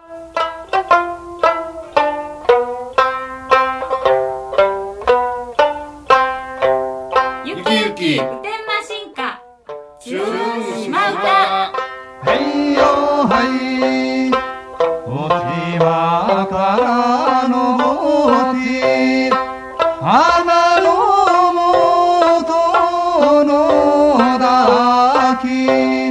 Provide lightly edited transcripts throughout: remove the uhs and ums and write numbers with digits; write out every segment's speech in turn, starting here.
ゆきゆき普天間進化チューン島唄。 はいよはい落ち葉からのぼって花の元の抱き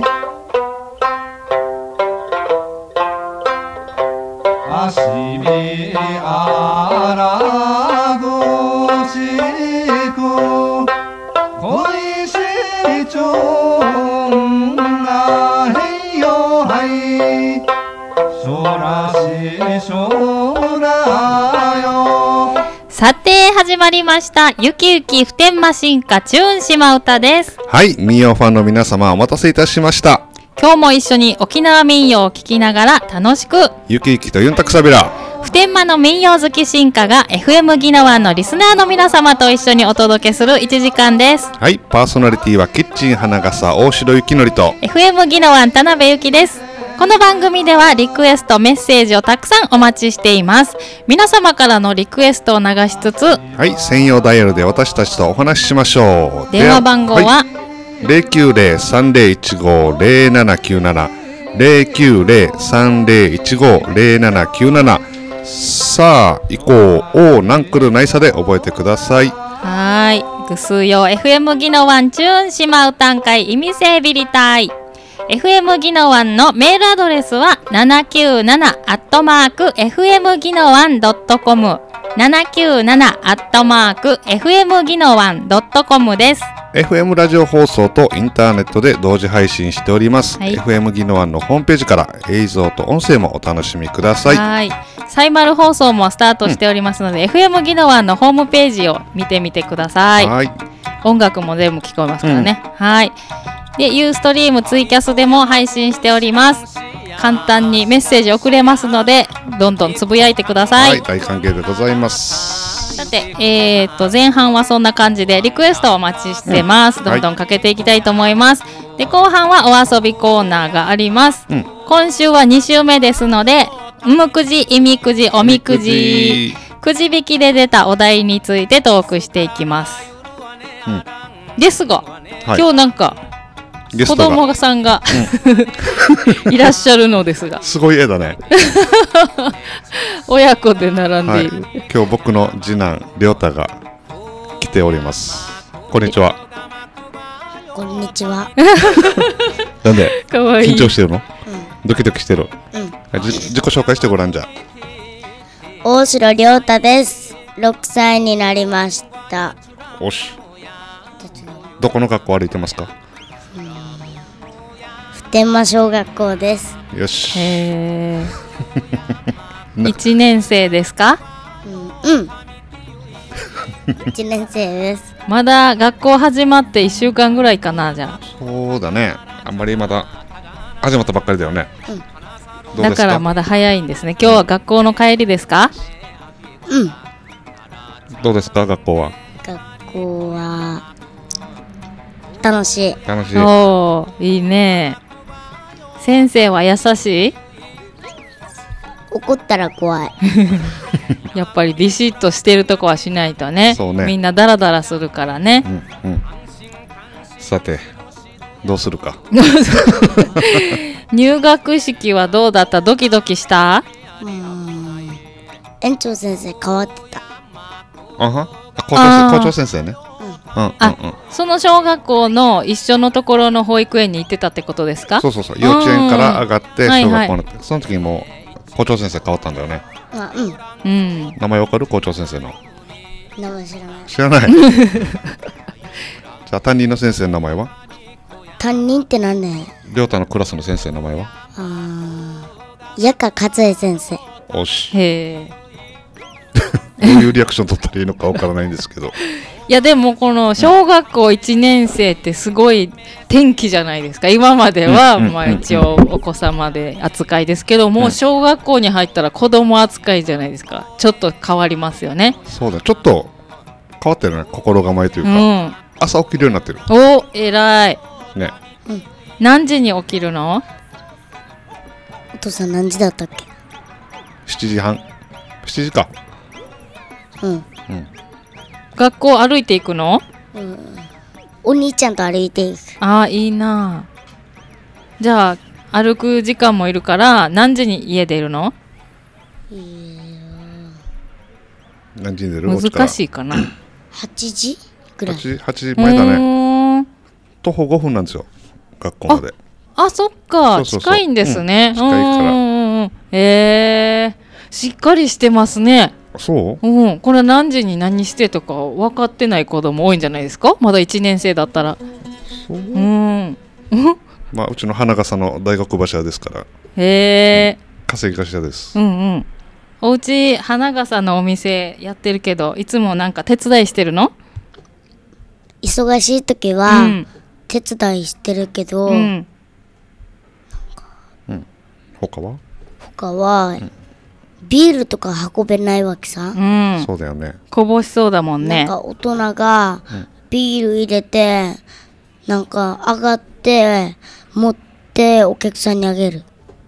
足火あらごしく恋しちょんなへいよはいしょらししょらよ。 さて始まりましたゆきゆき普天間進化チューン島唄です。 はい、民謡ファンの皆様お待たせいたしました。 今日も一緒に沖縄民謡を聞きながら楽しくゆきゆきとユンタクサビラ。 普天間の民謡好き進化が FM 宜野湾のリスナーの皆様と一緒にお届けする1時間です。 はい、パーソナリティはキッチン花笠大城ゆきのりと FM 宜野湾田辺ゆきです。この番組ではリクエストメッセージをたくさんお待ちしています。皆様からのリクエストを流しつつ、 はい、専用ダイヤルで私たちとお話ししましょう。 電話番号は、 090-3015-0797 090-3015-0797。さあ行こう。ナンクルナイサで覚えてください。 はーい、ぐすよ FM 宜野湾チューン島唄ん会意味整ビリタイ FM 宜野湾のメールアドレスは 797@fm 宜野湾.com 797@fm 宜野湾.com です。 FM ラジオ放送とインターネットで同時配信しております、はい、FM 宜野湾のホームページから映像と音声もお楽しみください。 はい、サイマル放送もスタートしておりますので、FM 宜野湾のホームページを見てみてください。はい、音楽も全部聞こえますからね、はい。で、ユーストリームツイキャスでも配信しております。簡単にメッセージ送れますのでどんどんつぶやいてください。 はい、大歓迎でございます。 さて、前半はそんな感じでリクエストをお待ちしてます、どんどんかけていきたいと思います、で後半はお遊びコーナーがあります、今週は2週目ですのでむくじ、いみくじ、おみくじ、くじ引きで出たお題についてトークしていきます、ですが、今日なんか子供さんが、いらっしゃるのですがすごい絵だね親子で並んでいる、 今日僕の次男りょうたが来ております。こんにちは。 こんにちはなんでかわいい、 緊張してるの、ドキドキしてる、自己紹介してごらん。じゃ大城りょうたです。6歳になりました。 おし、どこの学校歩いてますか？ 普天間小学校です。 よし。 1年生ですか 1年生です。 まだ学校始まって1週間ぐらいかな。じゃあそうだね、あんまりまだ始まったばっかりだよね、どうですか？ だからまだ早いんですね。今日は学校の帰りですか？ どうですか学校は？ 学校は楽しい。 楽しい。 おー、いいね。先生は優しい？ 怒ったら怖いやっぱりビシッとしてるとこはしないとね。 そうね、 みんなダラダラするからね、 さてどうするか入学式はどうだった？ドキドキした？ 園長先生変わってた。 校長先生ね。 その小学校の一緒のところの保育園に行ってたってことですか？ そう、幼稚園から上がって小学校になって、その時にもう校長先生変わったんだよね。名前わかる？校長先生の名前知らない。 知らないじゃあ担任の先生の名前は？ 担任ってなんだよ。 りょうたのクラスの先生の名前は？ 矢川勝恵先生。 おし。 へーどういうリアクション取ったらいいのかわからないんですけどいやでもこの小学校1年生ってすごい転機じゃないですか。今まではまあ一応お子様で扱いですけども、小学校に入ったら子供扱いじゃないですか。ちょっと変わりますよね。 そうだ、ちょっと変わってるね、心構えというか、朝起きるようになってる。 お、偉いね。 何時に起きるの？ お父さん何時だったっけ？ 7時半7時か。 学校歩いていくの？ お兄ちゃんと歩いていく。 ああ、いいな。じゃあ歩く時間もいるから何時に家出るの？ 何時に出る？ 難しいかな。 8時ぐらい。 8時前だね。徒歩5分なんですよ、学校まで。 あ、そっか。 そう近いんですね。 近いから。 しっかりしてますね。 そう？ これ何時に何してとか分かってない子供多いんじゃないですか？まだ1年生だったら。 そう。まあうちの花笠の大学柱ですから。稼ぎ頭です。 おうち花笠のお店やってるけど、いつもなんか手伝いしてるの？ 忙しい時は手伝いしてるけど、他はビールとか運べないわけさ。 そうだよね。 こぼしそうだもんね。 なんか大人がビール入れて、なんか上がって持ってお客さんにあげる。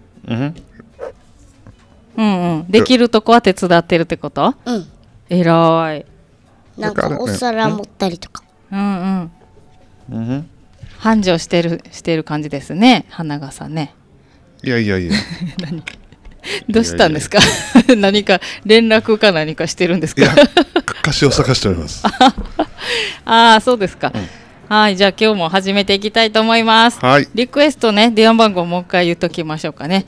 できるとこは手伝ってるってこと？えらい。 なんかお皿持ったりとか。 繁盛してる感じですね、花笠ね。 いやどうしたんですか？何か連絡か何かしてるんですか？ 歌詞を探しております。 ああ、そうですか。はい、じゃあ今日も始めていきたいと思います。リクエストね、電話番号もう一回言っときましょうかね。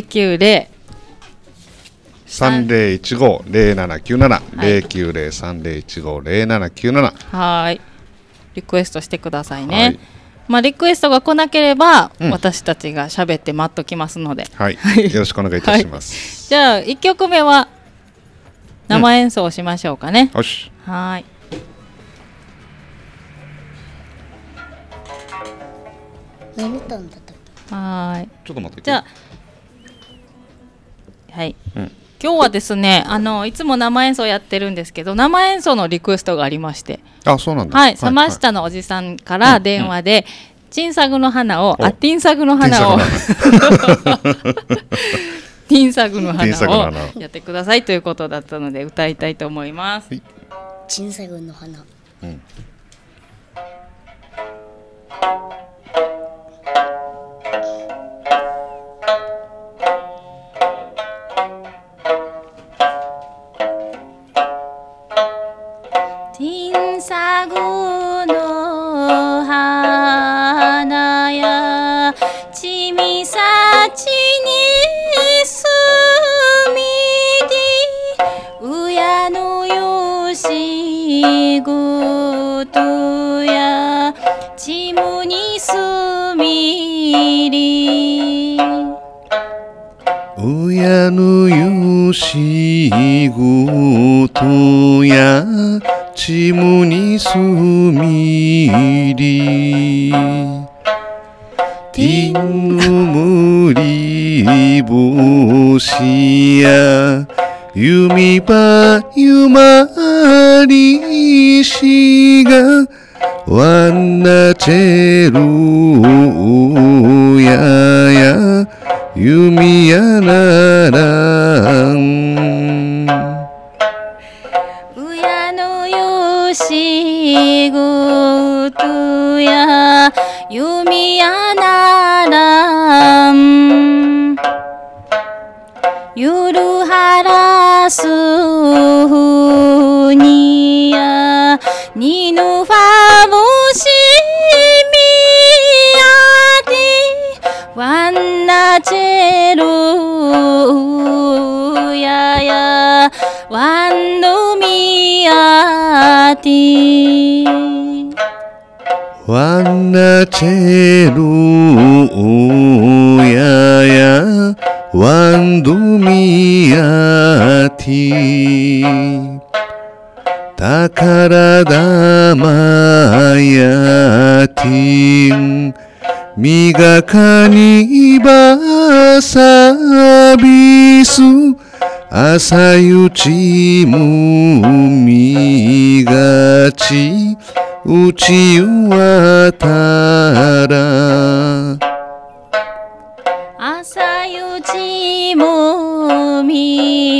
090-3015-0797 090-3015-0797。 はい。リクエストしてくださいね。リクエストが来なければ、私たちが喋って待っときますので、よろしくお願いいたします。 じゃあ1曲目は生演奏をしましょうかね。はい。 何歌うんだったっけ？はい。 ちょっと待って。 じゃあ、はい。今日はですね、いつも生演奏やってるんですけど、生演奏のリクエストがありまして。 あ、そうなんだ。 はい、サマスタのおじさんから電話で、チンサグの花を、ティンサグの花を、ティンサグの花をやってくださいということだったので、歌いたいと思います。 チンサグの花。 サグの花やちみさちにすみりうやのよしぐとやちむにすみりうやのよしぐとやちむにすみりティンのむりぼしやゆみばゆまりしがわなちぇるややゆみやならんしぐとやゆみやならんゆるはらすにやにぬファブしみやでわんなちぇるややわんのみやてわんなちぇるややわんどみやてたからだまやてみがかにばさびす朝ゆちむみがちうちわたら朝ゆちむみ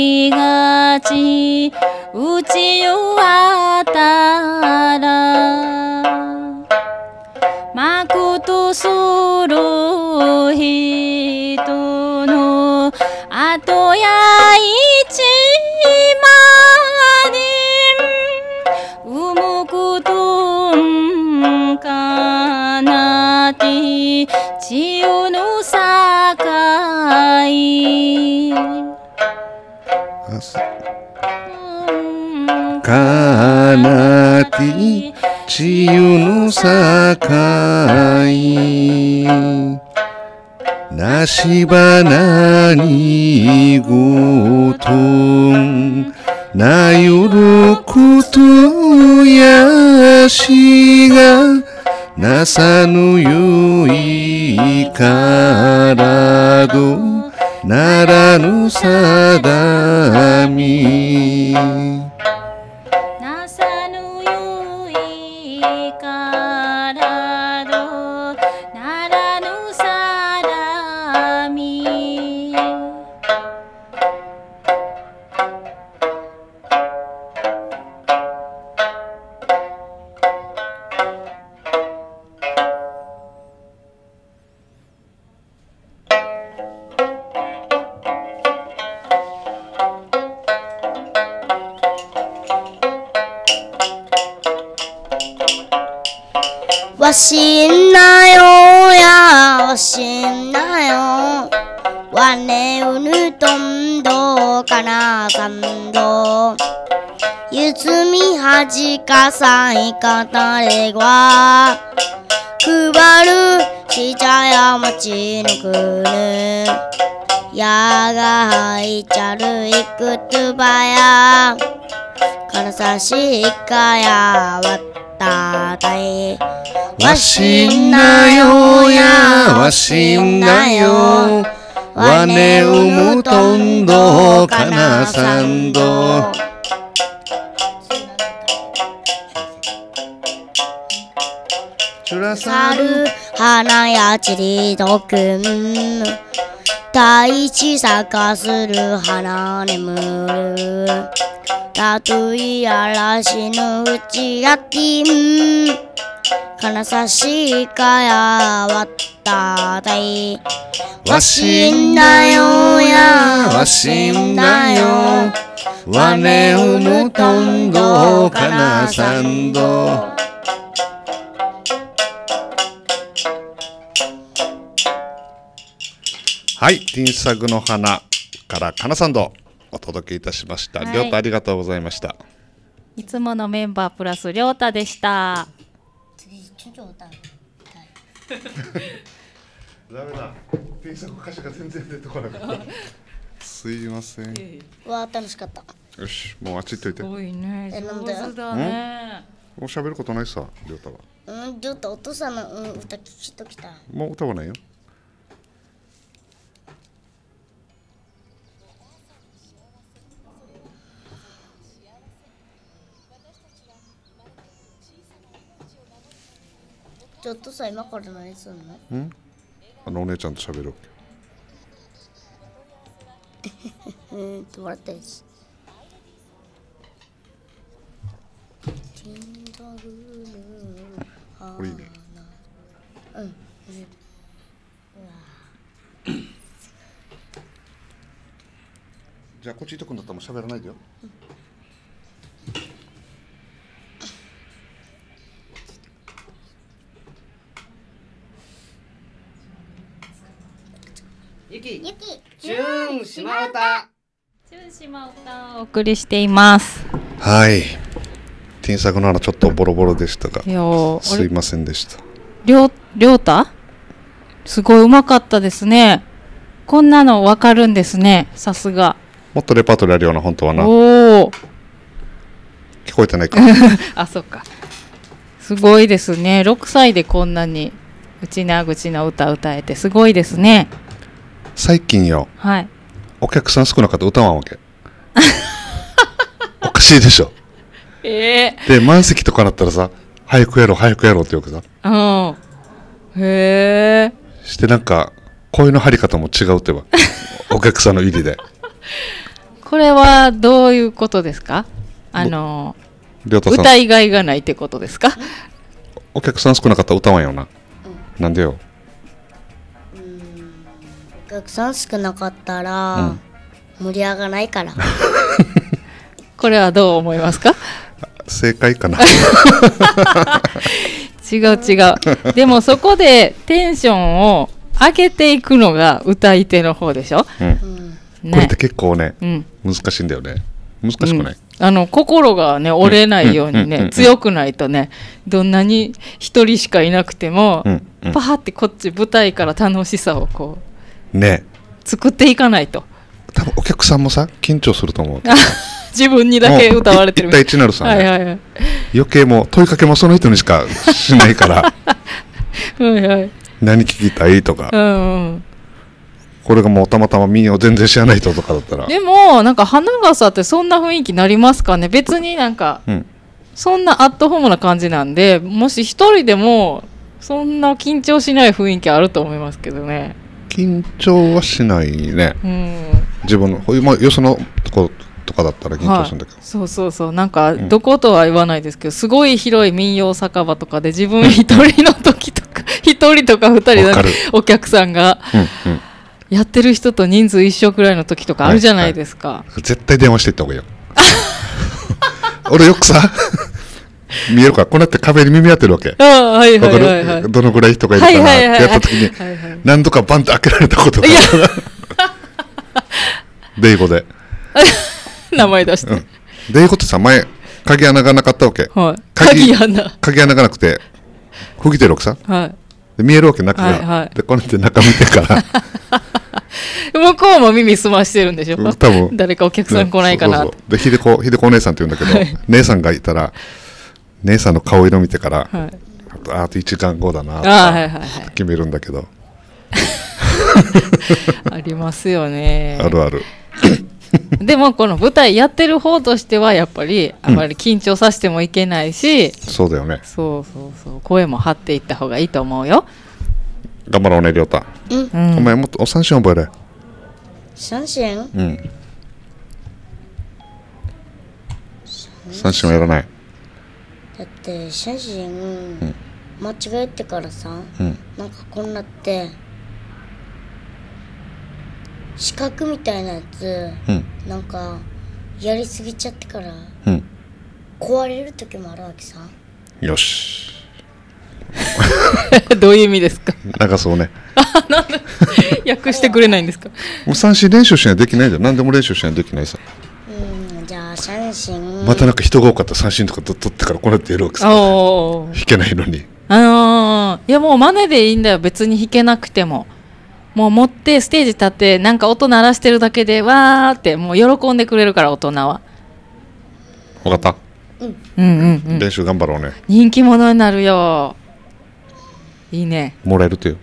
なて千代の境かなて千代の境なしばなにごとんなよることやしがなさぬゆいからどならぬさだみなさぬゆいからどならぬさだみわしんなよやわしんなよわねうぬとんどかなさんどゆつみはじかさいかたれはくばるし茶やまちのくぬやがはいちゃるいくつばやからさしかやわったたいわしんなよやわしんなよわねうむとんどかなさんどちゅらさる花やちりとくん大地咲する花眠るたとい嵐のうちやきん金さしかやわったたいわしんなよやわしんなよわねうむとんどかなさんどはい、ティンサグの花からかなさんどお届けいたしました。 はいりょうたありがとうございました。 いつものメンバープラスりょうたでしたダメだ。ティンサグ歌詞が全然出てこなかった。すいません。 わ楽しかったよし、もうあっち行っといて。 すごいねなんで上手だねもう喋ることないさ、りょうたは。 ちょっとお父さんの、歌聞きときたもう歌わないよ。 ちょっとさ今から何すんのお姉ちゃんと喋ろう。 笑ったやつこれいいね。じゃあこっちいとくんだったらもう喋らないでよ。 ゆき、 ゆきチューン島唄。 チュン島歌をお送りしていますはい。ティンサグの花ちょっとボロボロでしたがいやーすいませんでした。 りょうたすごいうまかったですねこんなのわかるんですねさすがもっとレパートリーあるような本当はな。 おお聞こえてないか。 あそっかすごいですね6歳でこんなにうちなぐちの歌歌えてすごいですね最近よ、 はいお客さん少なかったら歌わんわけ。おかしいでしょ。で満席とかなったらさ、早くやろう早くやろうって言うわけさ。 うんへえしてなんか声の張り方も違うってば。お客さんの入りで。 これはどういうことですかりょうたさん歌いがいがないってことですかお客さん少なかったら歌わんよな。なんでよ。 お客さん少なかったら、盛り上がらないからこれはどう思いますか正解かな。 違う違う。でもそこでテンションを上げていくのが歌い手の方でしょ。 これって結構ね、難しいんだよね。難しくない？ 心がね折れないようにね、強くないとね、どんなに一人しかいなくても、パーってこっち舞台から楽しさをこうね作っていかないと。 多分お客さんもさ緊張すると思う。 自分にだけ歌われてる。 一対一になるさ、 はいはいはい。 余計もう問いかけもその人にしかしないから。 はいはい。 何聞きたいとか。これがもうたまたまみんなを全然知らない人とかだったら。 でもなんか花笠ってそんな雰囲気なりますかね。別になんか、そんなアットホームな感じなんで、もし一人でもそんな緊張しない雰囲気あると思いますけどね。 緊張はしないね。自分のよそのとことかだったら緊張するんだけど、 そうそうそう、なんかどことは言わないですけど、すごい広い民謡酒場とかで自分一人の時とか一人とか二人でお客さんがやってる人と人数一緒くらいの時とかあるじゃないですか。 絶対電話していった方がいいよ。俺よくさ見えるからこうやって壁に耳当てるわけ。 はいはいはいはい。 どのぐらい人がいるかなってやった時に何度かバンと開けられたことがデイゴで名前出して、 デイゴってさ前鍵穴がなかったわけ。鍵穴がなくて吹いてるわけさ。で見えるわけ中が。でこうやって中見てから向こうも耳澄ましてるんでしょ。多分誰かお客さん来ないかな。 で秀子お姉さんって言うんだけど、姉さんがいたら姉さんの顔色見てから、あと1時間後だなと決めるんだけど。 ありますよね。 あるある。 でもこの舞台やってる方としてはやっぱりあまり緊張させてもいけないし、 そうだよね。 そう声も張っていった方がいいと思うよ。 頑張ろうね、りょうた。お前もっとお三振覚えれ。 三振？ 三振はやらない。 だって三振間違えてからさ、なんかこんなって四角みたいなやつ、なんかやりすぎちゃってから、壊れる時もあるわけさ。 よし。 どういう意味ですか。 なんかそうね。 なんで訳してくれないんですか。 もう三振練習しないとできないじゃん。何でも練習しないとできないさ。 じゃあ三振。 またなんか人が多かったら三振とか取ってからこうやってやるわけさ。弾けないのに。 いやもう真似でいいんだよ。別に弾けなくても。もう持ってステージ立ってなんか音鳴らしてるだけでわーってもう喜んでくれるから大人は。 分かった。練習頑張ろうね。 人気者になるよ。いいね。 もらえるってよ。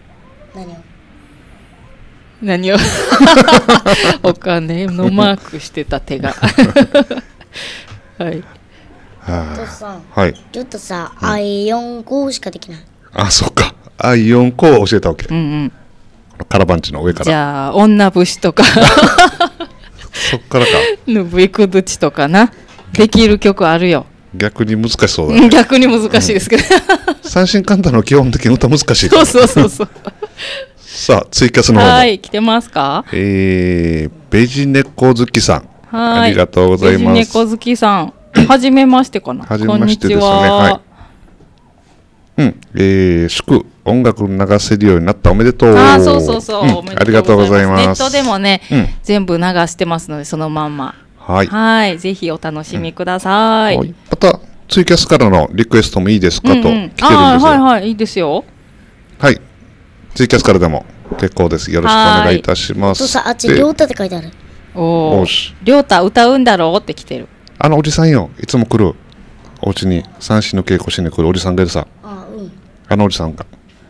何をお金のマークしてた手がはい。 はい。 ちょっとさ、I4 個しかできない。 あ、そっか。I4 個を教えたわけ。カラバンチの上から。 じゃあ女節とかそっからか。 ぬぶいくどちとかな。できる曲あるよ。 逆に難しそうだね。 逆に難しいですけど三振簡単の基本的に歌難しいから。 そうさあツイキャスの方もはい来てますか。 ベジ猫好きさん、ありがとうございます。 ベジ猫好きさんはじめましてかな。 はじめましてですね。はい。祝音楽流せるようになったおめでとう。 そう、 ありがとうございます。 ネットでもね、全部流してますのでそのまんま。はい、ぜひお楽しみください。 またツイキャスからのリクエストもいいですかと来てるんですよ。 はいいいですよ。 はい、ツイキャスからでも結構です。よろしくお願いいたします。 あっちりょうたって書いてある。 りょうた歌うんだろうって来てる。 おじさんよ、いつも来るお家に三振の稽古しに来るおじさんがいるさ。おじさんが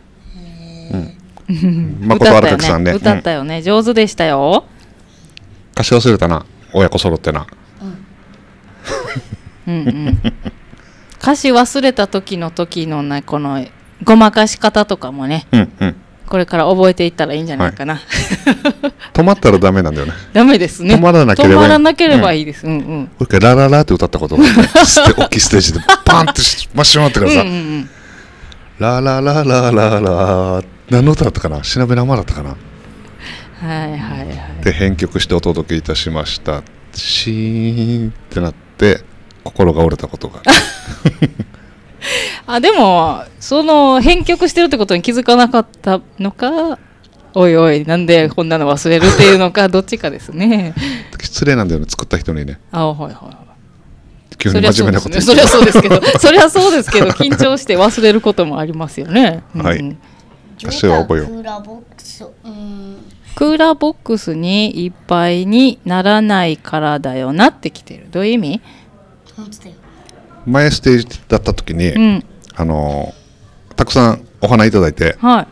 誠荒垣さんね。 歌ったよね、上手でしたよ。 歌詞忘れたな、親子揃ってな。 歌詞忘れた時のね、このごまかし方とかもね、これから覚えていったらいいんじゃないかな。 止まったらダメなんだよね。 ダメですね。 止まらなければいいです。 これからラララって歌ったことが大きいステージでパンって真っ白になってからさ、ララララララ、何の歌だったかな、しなべ生だったかな。で編曲してお届けいたしました。シーンってなって心が折れたことがあ、でもその編曲してるってことに気づかなかったのか、おいおいなんでこんなの忘れるっていうのかどっちかですね。 失礼なんだよね、作った人にね。 あ、はいはいはい。 急に真面目なこと言って。 そりゃそうですけど、そりゃそうですけど、緊張して忘れることもありますよね。 はい。私は覚えよう。 クーラーボックス。 クーラーボックスにいっぱいにならないからだよなってきてる。どういう意味？ 前ステージだった時に、たくさんお花いただいて、 はい、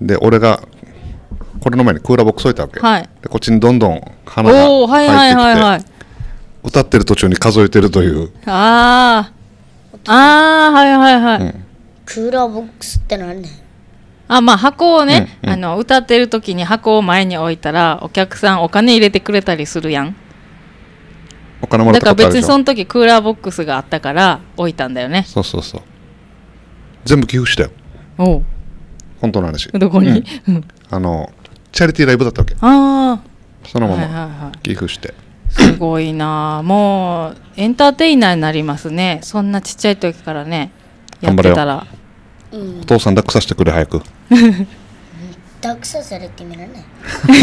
で俺がこれの前にクーラーボックス置いたわけ、 はい、 でこっちにどんどん花が入ってきて、歌ってる途中に数えてるという。 ああ、はいはいはい、 クーラーボックスって何ね。 あ、まあ箱をね、歌ってる時に箱を前に置いたらお客さんお金入れてくれたりするやん。 お金もらったことあるでしょ。だから別にその時クーラーボックスがあったから置いたんだよね。 そうそうそう、全部寄付したよ。 おう、 本当の話。 どこに？ チャリティーライブだったわけ。 ああ、 そのまま寄付して、 すごいな。もうエンターテイナーになりますね、そんなちっちゃい時からねやってたら。 お父さん抱っこさせてくれ早く。 抱っさせるって意味だね。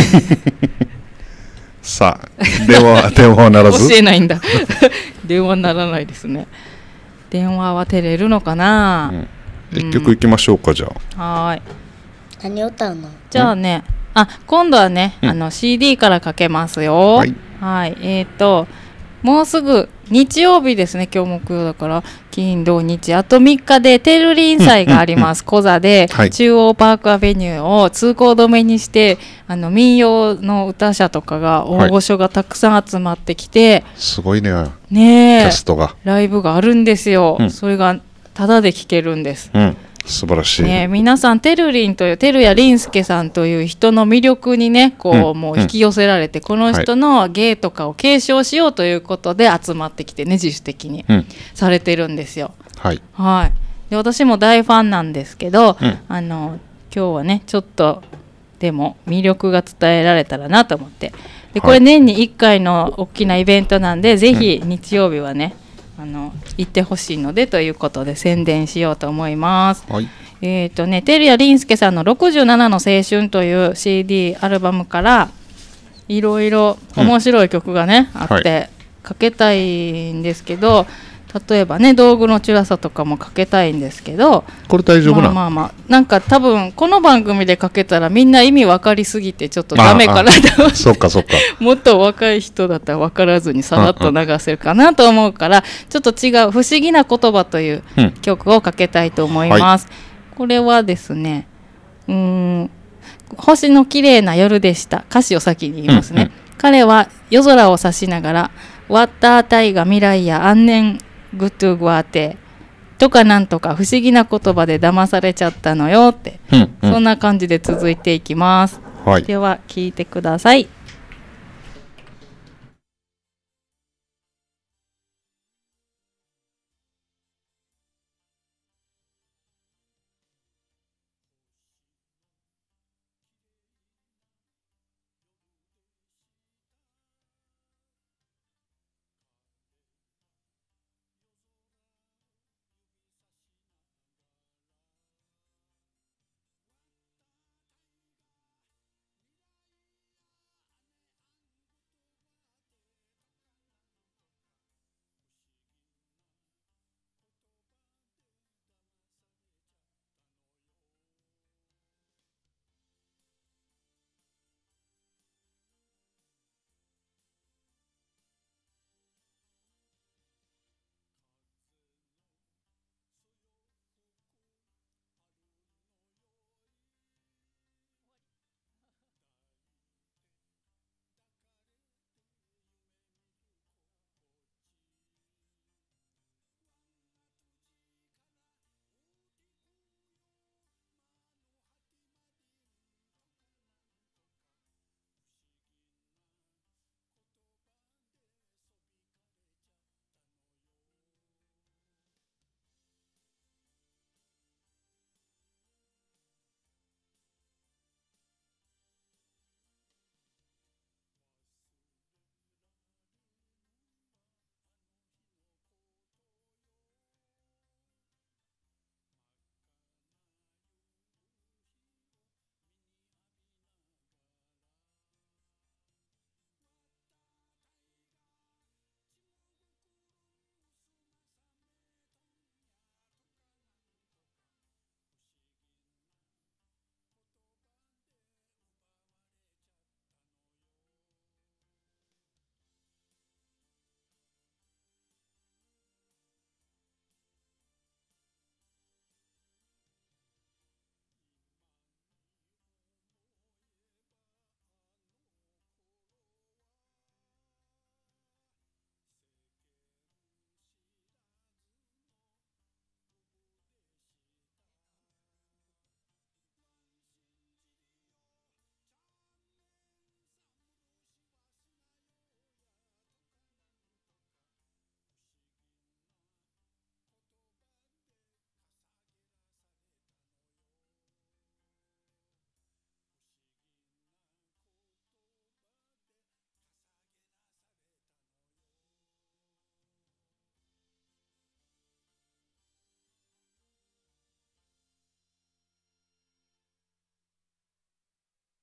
さあ、電話ならず。 教えないんだ。電話ならないですね。電話は照れるのかな。 一曲いきましょうか、じゃあ。はい。 何を歌うの？ じゃあね、今度はね、CD からかけますよ。はい。はい。もうすぐ日曜日ですね。今日木曜だから金土日あと3日でテルリン祭があります。コザで、中央パークアベニューを通行止めにして民謡の歌者とかが大御所がたくさん集まってきて、 すごいね。 ねえ、 キャストがライブがあるんですよ。それがタダで聴けるんです。 素晴らしい、 ね、皆さんテル谷林介さんという人の魅力にねもう引き寄せられて、この人の芸とかを継承しようということで集まってきてね、自主的にされてるんですよ。はい、で私も大ファンなんですけど、今日はねちょっとでも魅力が伝えられたらなと思って、でこれ年に1回の大きなイベントなんで、ぜひ日曜日はね行ってほしいのでということで宣伝しようと思います。テル谷林介さんの67の青春という CD アルバムからいろいろ面白い曲がね、あってかけたいんですけど、例えばね道具のチュラさとかもかけたいんですけど、 これ大丈夫な？ なんか多分この番組でかけたらみんな意味分かりすぎてちょっとダメかなと。 そうかそうか。 もっと若い人だったら分からずにさらっと流せるかなと思うから、ちょっと違う不思議な言葉という曲をかけたいと思います。これはですね、星の綺麗な夜でした。歌詞を先に言いますね。彼は夜空を指しながらワッタータイが未来や安年グッドゥグワーテとかなんとか不思議な言葉で騙されちゃったのよって、そんな感じで続いていきます。では聞いてください。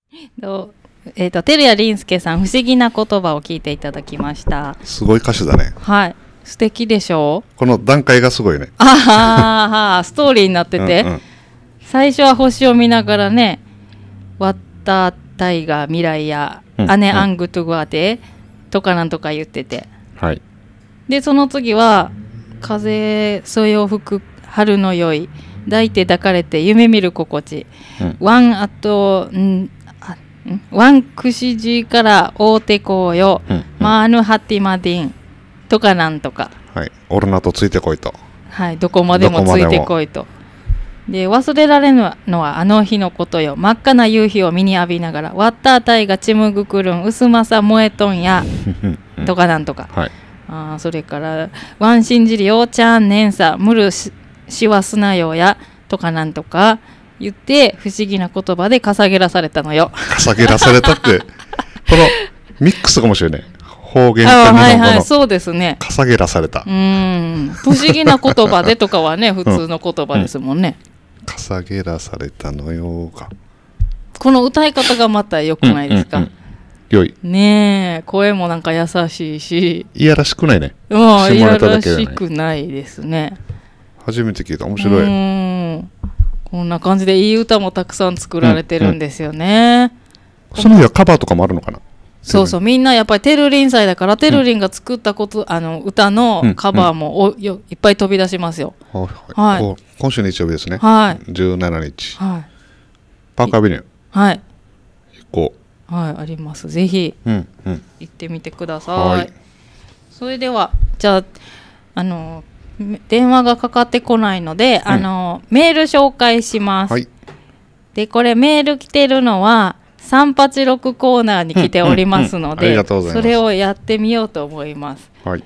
照屋林介さん、不思議な言葉を聞いていただきました。 すごい歌詞だね。 はい、素敵でしょう。 この段階がすごいね。 ああ、ストーリーになってて、うんうん、最初は星を見ながらね、ワッタータイガー未来や、アネアングトゥグアテとかなんとか言ってて、 はい、でその次は風そよ吹く春の酔い抱いて抱かれて夢見る心地、ワンクシジから大手こうよ、マーヌハティマディンとかなんとか、 はい、オルナとついてこいと、 はい、どこまでもついてこいと。で忘れられるのはあの日のことよ、真っ赤な夕日を身に浴びながら、ワッタータイがちむぐくるん、薄まさ燃えとんやとかなんとか、はい、それからワンシンジリようちゃんねんさむるしわすなよやとかなんとか言って不思議な言葉でかさげらされたのよ。 かさげらされたってこのミックスかもしれない。方言と日本語の、 はいはい、 そうですね。 かさげらされた。 不思議な言葉でとかはね普通の言葉ですもんね。 かさげらされたのよか。 この歌い方がまた良くないですか。 良いねえ、声もなんか優しいし、 いやらしくないね。 いやらしくないですね。 初めて聞いた。面白い。 こんな感じでいい歌もたくさん作られてるんですよね。 その日はカバーとかもあるのかな。 そうそう、みんなやっぱりテルリン祭だから、テルリンが作った歌のカバーもいっぱい飛び出しますよ。 はい、今週日曜日ですね。 はい、 17日、 はい、 パークアベニュー、 はい、 行こう、はい、あります。ぜひ、行ってみてください。はい、それではじゃあ電話がかかってこないので、メール紹介します。はい、でこれメール来てるのは386コーナーに来ておりますので、それをやってみようと思います。はい、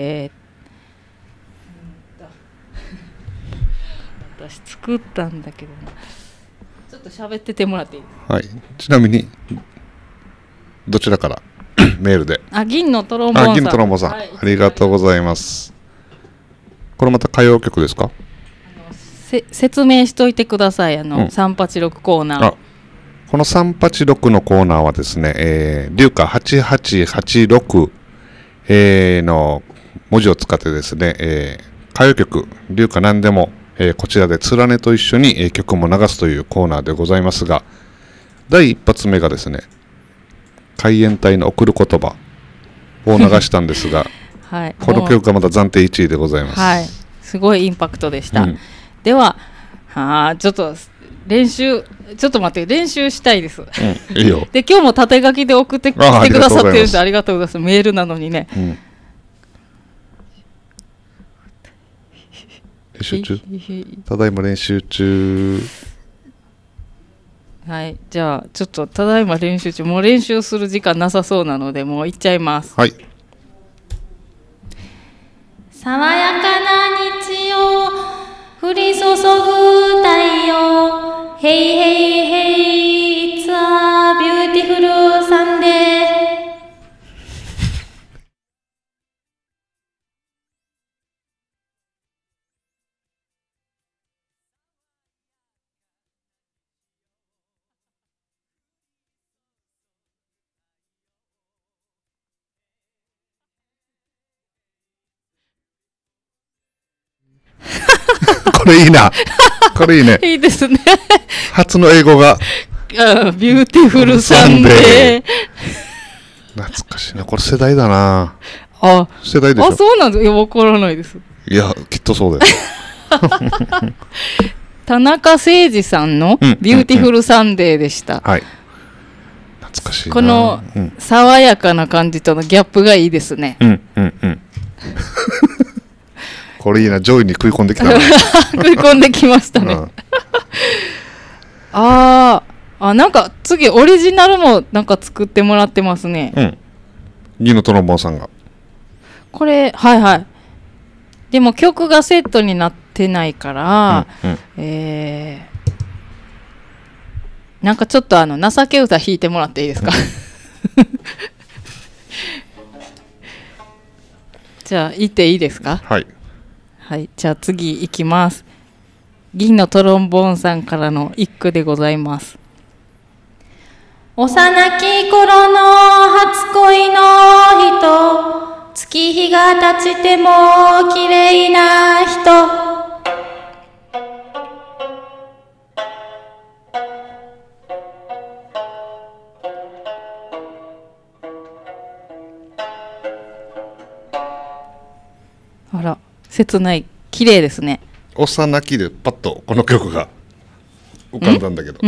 私作ったんだけどな、ちょっと喋っててもらっていいですか。 はい、ちなみにどちらからメールで。 銀のトロンボーンさん。 銀のトロンボーンさん、はい、ありがとうございます。これまた歌謡曲ですか。 説明しといてください。386コーナー。 この386のコーナーはですね、流歌8886、の文字を使ってですね、歌謡曲、流歌何でも、こちらで連ねと一緒に、曲も流すというコーナーでございますが、第一発目がですね、海援隊の送る言葉を流したんですが、はい、この曲がまた暫定1位でございます。 はい、すごいインパクトでした。では、ちょっと練習、ちょっと待って、練習したいです。 いいよ。 で、今日も縦書きで送ってきてくださってるんで、ありがとうございます。メールなのにね。 練習中。ただいま練習中。 はい、じゃあちょっとただいま練習中、もう練習する時間なさそうなので、もう行っちゃいます。 はい。 爽やかな日曜、降り注ぐ太陽、ヘイヘイヘイ、It's a beautiful Sunday。 これいいな。これいいね。 いいですね。 初の英語がビューティフルサンデー。 懐かしいな。これ世代だな。世代でしょ。 そうなんです。いや、わからないです。 いや、きっとそうです。 田中誠二さんのビューティフルサンデーでした。 はい。懐かしいな。 この爽やかな感じとのギャップがいいですね。 これいいな。上位に食い込んできたな。 食い込んできましたね。なんか次オリジナルもなんか作ってもらってますね。 銀のトロンボーンさんが。 これはいはい。でも曲がセットになってないから、なんかちょっと情け歌弾いてもらっていいですか。じゃあ言っていいですか。 はい。 はい、じゃあ次いきます。銀のトロンボーンさんからの一句でございます。 幼き頃の初恋の人、月日が経ちても綺麗な人。あら、切ない、綺麗ですね。 幼きでパッとこの曲が浮かんだんだけど。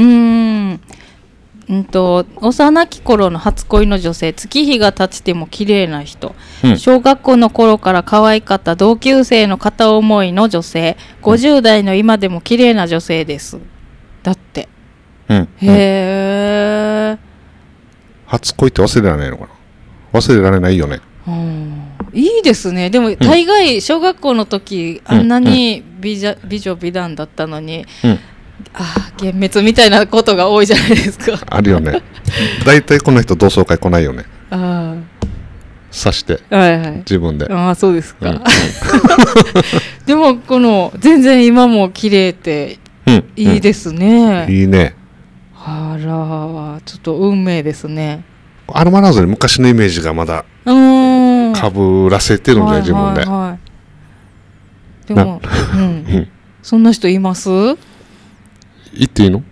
幼き頃の初恋の女性、月日が経ちても綺麗な人、 うん小学校の頃から可愛かった同級生の片思いの女性、50代の今でも綺麗な女性です。だって。 うん。 へー。 初恋って忘れられないのかな。忘れられないよね。 いいですね。でも大概小学校の時、あんなに美女美男だったのに、幻滅みたいなことが多いじゃないですか。 あるよね。だいたいこの人同窓会来ないよね。さして、 はいはい、 自分で。 ああ、そうですか。でもこの全然今も綺麗っていいですね。 いいね。 あら、ちょっと運命ですね。 アロマナーズに昔のイメージがまだかぶらせてるんだよ、自分で。 でも、そんな人います？ 言っていいの？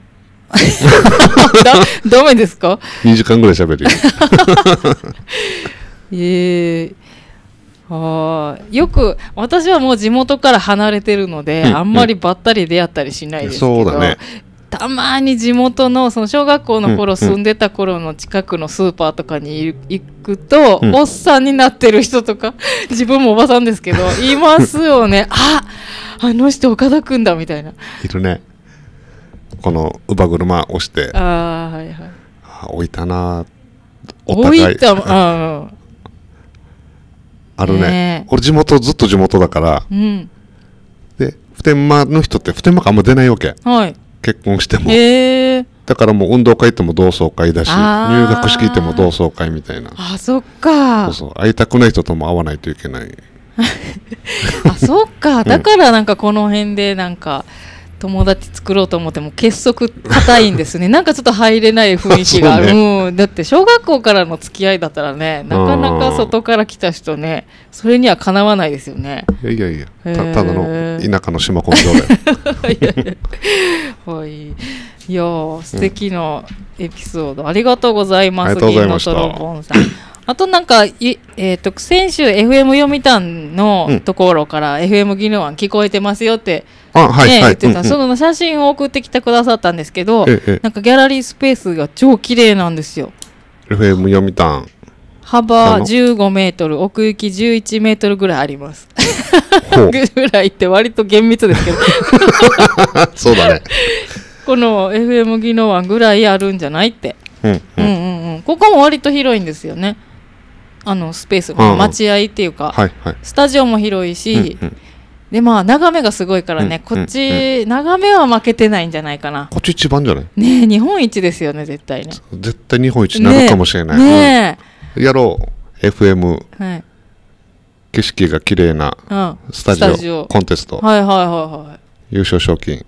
ダメですか ？2時間ぐらい喋るよ。よく私はもう地元から離れてるので、あんまりばったり出会ったりしないですけど、 そうだね。 たまに地元のその小学校の頃住んでた頃の近くのスーパーとかに行くと、おっさんになってる人とか、自分もおばさんですけどいますよね。あの人岡田くんだみたいな。 いるね。この乳母車押して、 はいはい、 置いたな、 置いた、 あるね。俺地元ずっと地元だから、で普天間の人って普天間からあんま出ないわけ、結婚しても、だからもう運動会行っても同窓会だし、入学式行っても同窓会みたいな。 そっか。 そう会いたくない人とも会わないといけない。 そっか。だからなんかこの辺でなんか友達作ろうと思っても結束固いんですね。なんかちょっと入れない雰囲気がある。だって小学校からの付き合いだったらね、なかなか外から来た人ね、それにはかなわないですよね。 いやただの田舎の島根城で。 いや素敵なエピソード、ありがとうございます。 銀のトロボンさん。あとなんか先週 FM 読谷のところから FM 技能案聞こえてますよって言ってた、その写真を送ってきてくださったんですけど、なんかギャラリースペースが超綺麗なんですよ。 FM 読谷幅15メートル、奥行き11メートルぐらいあります。ぐらいって割と厳密ですけど。 そうだね。 この FM 技能案ぐらいあるんじゃないって。ここも割と広いんですよね。スペース、待合っていうか、スタジオも広いし、で眺めがすごいからね、こっち眺めは負けてないんじゃないかな。 こっち一番じゃないね。日本一ですよね、絶対ね。 絶対日本一になるかもしれないね。やろう FM、景色が綺麗なスタジオコンテスト、優勝賞金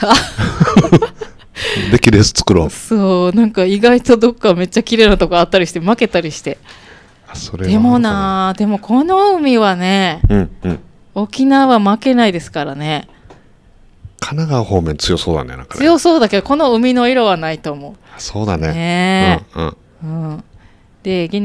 できレース作ろう。 そうなんか意外とどっかめっちゃ綺麗なとこあったりして負けたりして。でもこの海はね、沖縄は負けないですからね。 神奈川方面強そうだね。なんかね強そうだけどこの海の色はないと思う。 そうだね。 で昨日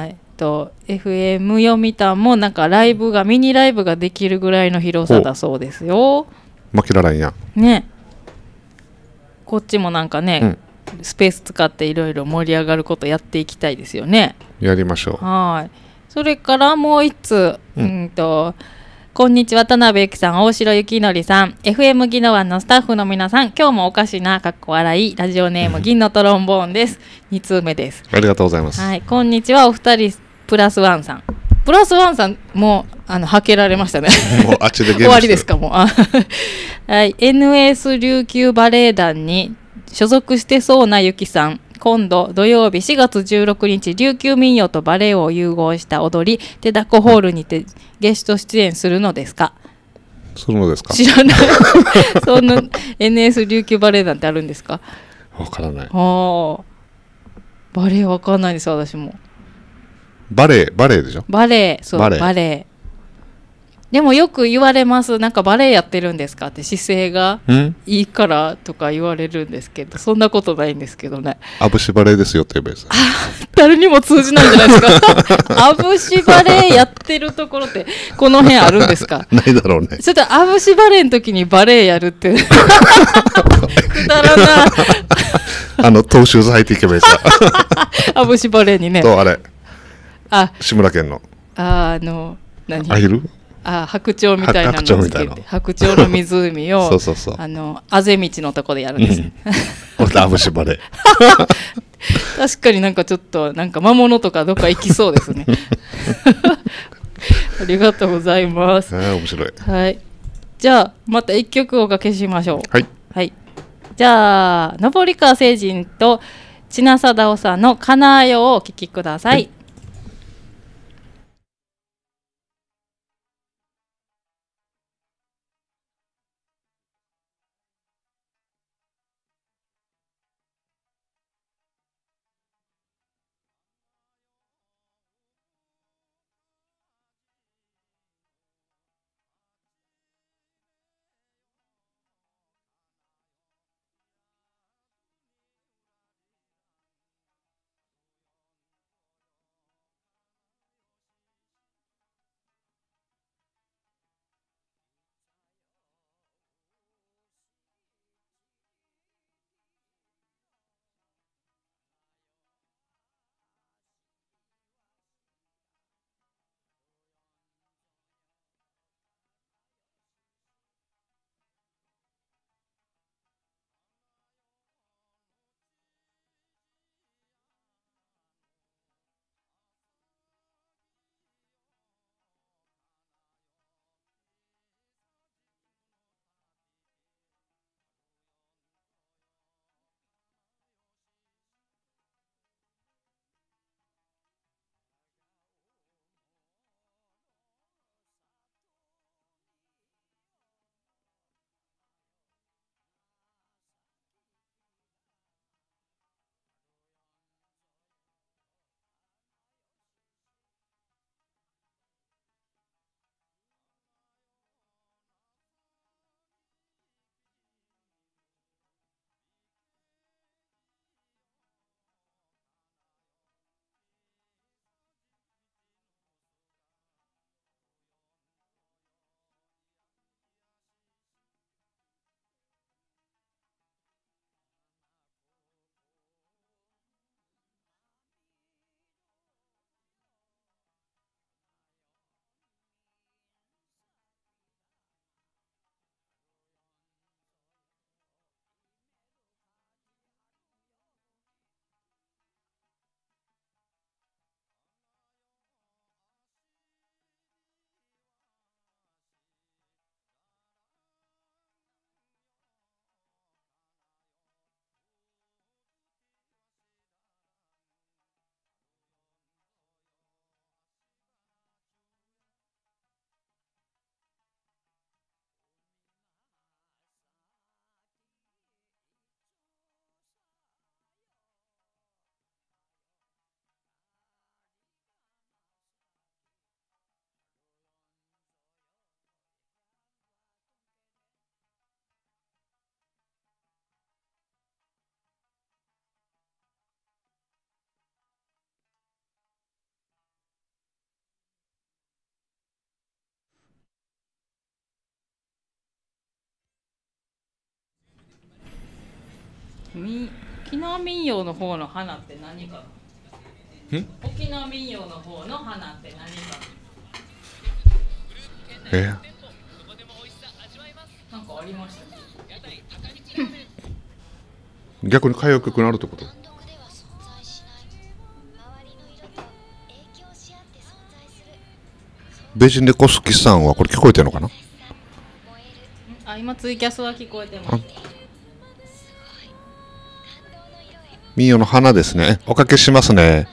FM 読谷もなんかミニライブができるぐらいの広さだそうですよ。 負けられんやね。こっちもなんかね、スペース使っていろいろ盛り上がることやっていきたいですよね。 やりましょう。 それからもう一つ、こんにちは、田辺由紀さん、大城幸則さん、 FM 技能湾のスタッフの皆さん、今日もおかしなかっこ笑い、ラジオネーム銀のトロンボーンです。2通目です。 ありがとうございます。 こんにちは、お二人プラスワンさん。プラスワンさんもはけられましたね。 もうあっちでゲームしてる。 終わりですかもう。NS 琉球バレエ団に所属してそうなゆきさん、今度土曜日4月16日琉球民謡とバレエを融合した踊りテダコホールにてゲスト出演するのですか？ するのですか？ 知らない。そんな NS 琉球バレエ団ってあるんですか？ わからない。 バレエわかんないです私も。 バレエでしょ。 バレエ、そうバレエ。でもよく言われます。なんかバレエやってるんですかって、姿勢がいいからとか言われるんですけど、そんなことないんですけどね。 アブシバレエですよって言えばいいです。 誰にも通じないんじゃないですか。アブシバレエやってるところってこの辺あるんですか。 ないだろうね。 ちょっとアブシバレエの時にバレエやるってくだらな。 トーシューズ履いていけばいいさ。 アブシバレエにね。 とあれ。 あ、 志村けんの。 何？ アヒル？ 白鳥みたいなのつけて、白鳥の湖をあぜ道のとこでやるんです。 アブシバレエ。 確かになんかちょっとなんか魔物とかどっか行きそうですね。ありがとうございます。 面白い。 はい。じゃあまた一曲おかけしましょう。 はい。 はい。じゃあ登川聖人と千奈貞夫さんのかなよをお聴きください。はい。沖縄民謡の方の花って何か。沖縄民謡の方の花って何か。なんかありましたね。 逆に歌謡曲になるってこと。ベジネコスキさんはこれ聞こえてるのかな。 今ツイキャスは聞こえてます。 民謡の花ですね。おかけしますね。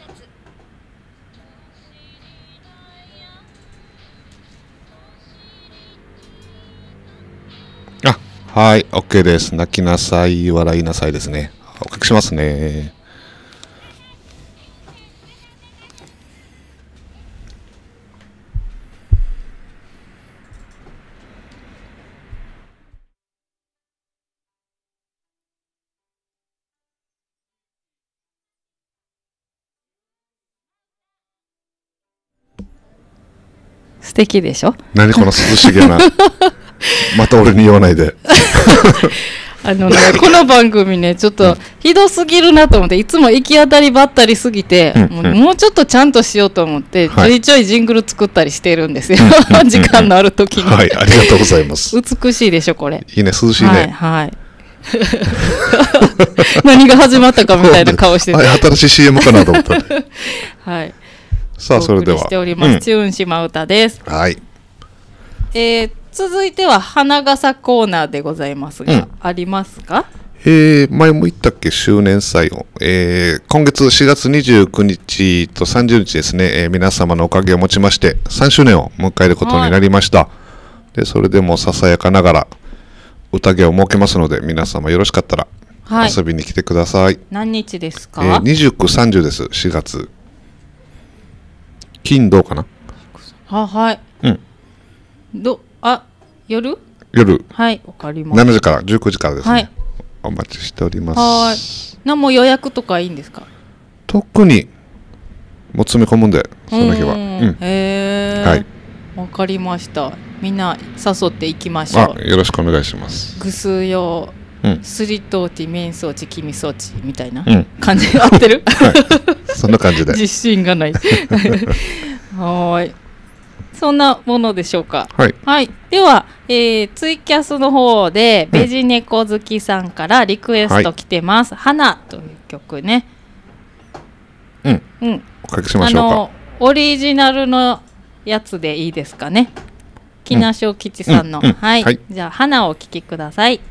はい、OK です。泣きなさい、笑いなさいですね。おかけしますね。 素敵でしょ。 何この涼しげな。また俺に言わないで。 この番組ね、ちょっとひどすぎるなと思って、いつも行き当たりばったりすぎて、もうちょっとちゃんとしようと思って、ちょいちょいジングル作ったりしてるんですよ。時間のある時に。 はい、ありがとうございます。 美しいでしょ、これ。 いいね、涼しいね。 はい、はい。何が始まったかみたいな顔してて。 新しい CM かなと思った。 はい。 さあ、それでは。 お送りしております。チューン島唄です。 はい。 続いては花笠コーナーでございますが、ありますか？ 前も言ったっけ、周年祭を、今月4月29日と30日ですね、皆様のおかげをもちまして3周年を迎えることになりました。でそれでもささやかながら宴を設けますので、皆様よろしかったら遊びに来てください。 何日ですか ？29、30です。4月金土かな。 はい。夜はい、わかります。 7時から19時からですね、 はい、 お待ちしております。 はい。何も予約とかいいんですか？ 特にもう詰め込むんで、その日は。 へー、はい、わかりました。みんな誘っていきましょう。 よろしくお願いします。 ぐす用、すりとうち、麺装置、黄身装置みたいな感じで合ってる？ はい、そんな感じで。 自信がない。はい。そんなものでしょうか。 はい。 はい、では、ツイキャスの方でベジ猫好きさんからリクエスト来てます。花という曲ね。 おかけしましょうか。 オリジナルのやつでいいですかね。木梨吉さんの。はい。じゃあ花をお聴きください。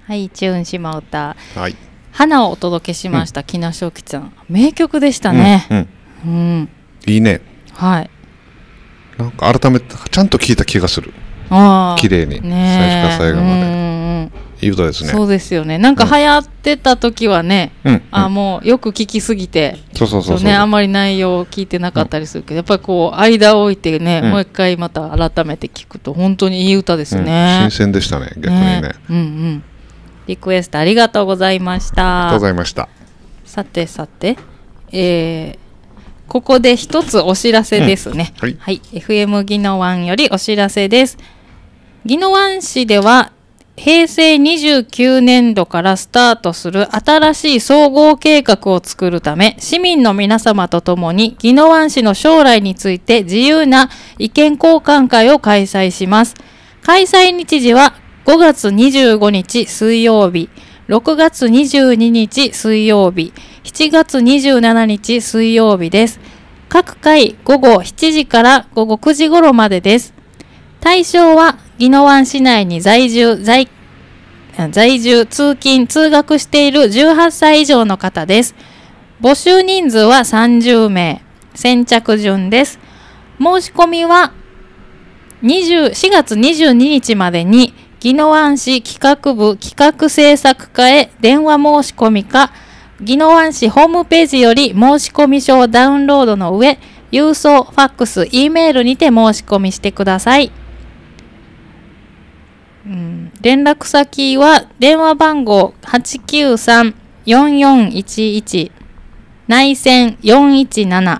はい、チューン島唄。 はい。 花をお届けしました、木梨沖ちゃん。名曲でしたね。 いいね。 はい。 なんか改めてちゃんと聞いた気がする。綺麗に、最初から最後まで。いい歌ですね。 そうですよね。なんか流行ってた時はね、もうよく聞きすぎて、そうね、あんまり内容を聞いてなかったりするけど、やっぱりこう間を置いてね、もう一回また改めて聞くと本当にいい歌ですね。 新鮮でしたね、逆にね。 リクエストありがとうございました。 ありがとうございました。 さてさて、ここで一つお知らせですね。はい、FM 宜野湾よりお知らせです。宜野湾市では平成29年度からスタートする新しい総合計画を作るため、市民の皆様と共に宜野湾市の将来について自由な意見交換会を開催します。開催日時は5月25日水曜日、6月22日水曜日、7月27日水曜日です。各回午後7時から午後9時頃までです。対象は宜野湾市内に在住、通勤、通学している18歳以上の方です。募集人数は30名。先着順です。申し込みは4月22日までに宜野湾市企画部企画制作課へ電話申し込みか、宜野湾市ホームページより申し込み書をダウンロードの上、郵送、ファックス、Eメールにて申し込みしてください。連絡先は電話番号 893-4411 内線417、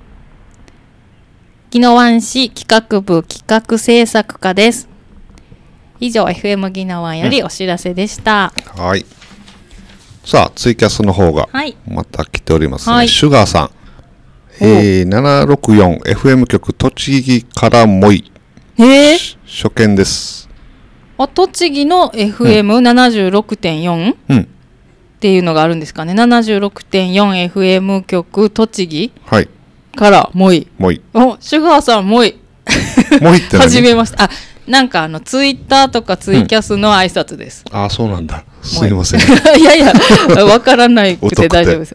宜野湾市企画部企画制作課です。以上 FM 宜野湾よりお知らせでした。 はい。さあツイキャスの方がまた来ておりますね。シュガーさん、764 FM 局栃木からもい、初見です。 栃木の FM76.4、っていうのがあるんですかね。76.4 FM 局栃木からもい。シュガーさんもい。 もいって何？ 初めまして。なんかツイッターとかツイキャスの挨拶です。 あ、そうなんだ。すいません。 いやいや、わからないくて大丈夫です。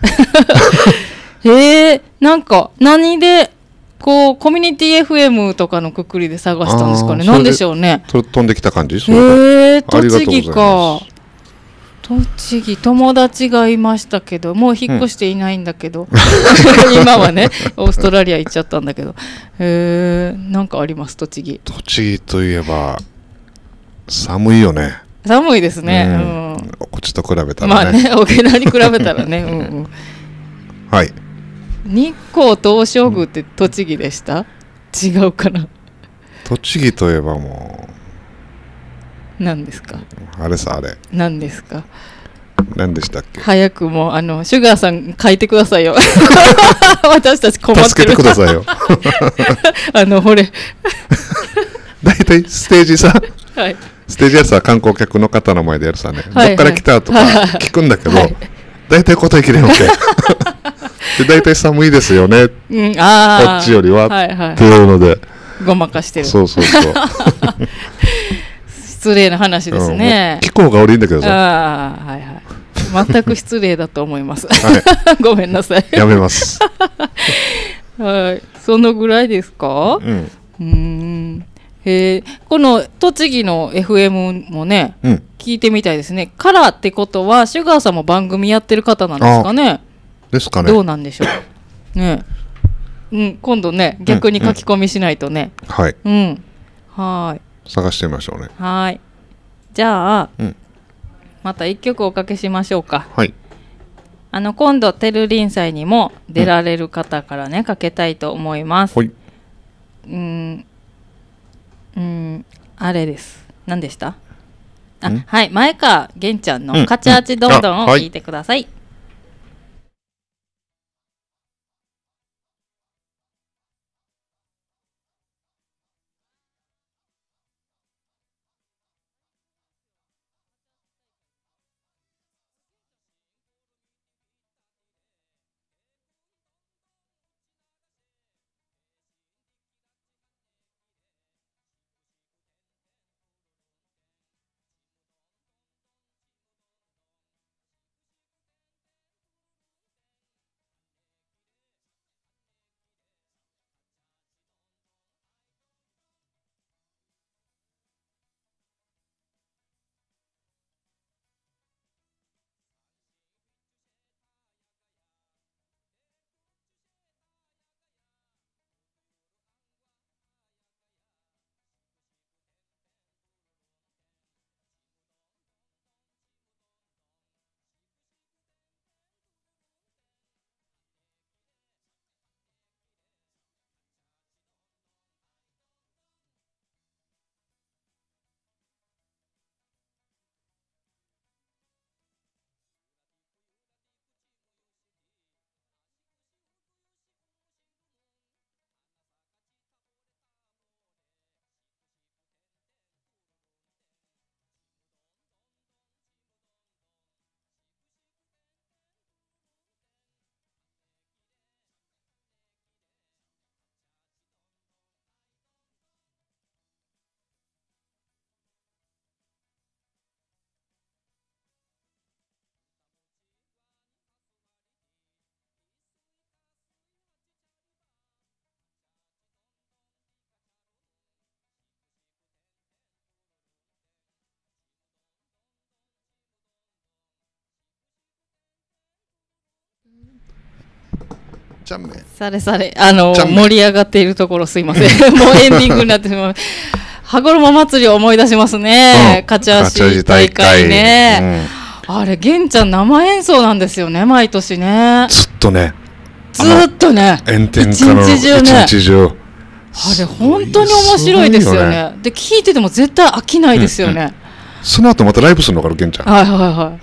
なんか何でこうコミュニティ FM とかのくくりで探したんですかね。なんでしょうね。 飛んできた感じ？ 栃木か。栃木、友達がいましたけど、もう引っ越していないんだけど、今はねオーストラリア行っちゃったんだけど、なんかあります？栃木といえば寒いよね。 寒いですね。 こっちと比べたらね。 まあね、沖縄に比べたらね。 はい。 日光東照宮って栃木でした？違うかな。 栃木といえばもう何ですか？ あれさ、あれ何ですか？ 何でしたっけ？ 早くもシュガーさん書いてくださいよ。私たち困ってる。 助けてくださいよ。 ほれだいたいステージさ、ステージやつは観光客の方の前でやるさね、どっから来たとか聞くんだけど、だいたい答えきれんわけ。で、だいたい寒いですよね、こっちよりはっていうのでごまかしてる。 そう失礼な話ですね。 気候が悪いんだけどさ。 全く失礼だと思います。ごめんなさい。 やめます。 そのぐらいですか？この栃木の FM もね、聞いてみたいですね。カラーってことはシュガーさんも番組やってる方なんですかね？ ですかね。 どうなんでしょう。ね、今度ね逆に書き込みしないとね。 はい。 はい。 探してみましょうね。 はい。じゃあ、また一曲おかけしましょうか。 はい。 今度テルリン祭にも出られる方からね、かけたいと思います。 はい。 あれです。何でした？はい、前川玄ちゃんのカチャーチどんどんを聞いてください。 じゃんね。 されされ、 じゃんね盛り上がっているところすいません。もうエンディングになってしまう。羽衣祭りを思い出しますね。勝ち足大会ね。あれ、玄ちゃん生演奏なんですよね、毎年ね。 ずっとね。 ずっとね。 炎天下の一日中ね。 一日中。 あれ、本当に面白いですよね。で、聞いてても絶対飽きないですよね。 その後またライブするのかな、玄ちゃん。 はいはいはい。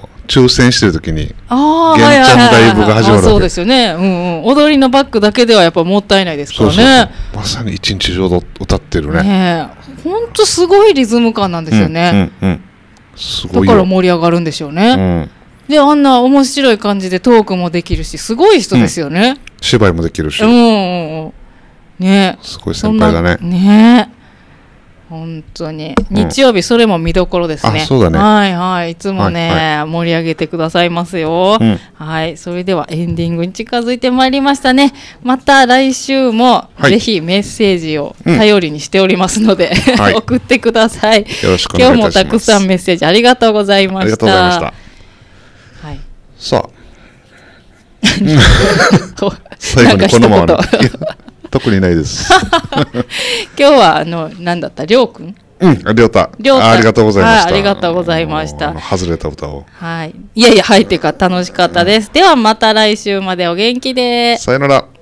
抽選してる時に、玄ちあゃんライブが始まるわけ。 そうですよね。うんうん。踊りのバックだけではやっぱもったいないですからね。 まさに一日中歌ってるね。 ねえ。ほんとすごいリズム感なんですよね。 すごいよ。 だから盛り上がるんでしょうね。で、あんな面白い感じでトークもできるし、すごい人ですよね。 芝居もできるし。 ねえ。 すごい先輩だね。 ねえ。本当に。日曜日、それも見どころですね。 あ、そうだね。 はいはい。いつもね、盛り上げてくださいますよ。はい。それではエンディングに近づいてまいりましたね。また来週も、ぜひメッセージを頼りにしておりますので、送ってください。 よろしくお願いいたします。 今日もたくさんメッセージありがとうございました。 ありがとうございました。はい。さあ。最後にこのまま特にないです。 今日は何だった、りょうくん？ りょうた。ありがとうございました。 ありがとうございました。 外れた歌を。 はい。いやいや、はい、っていうか楽しかったです。ではまた来週までお元気で。 さよなら。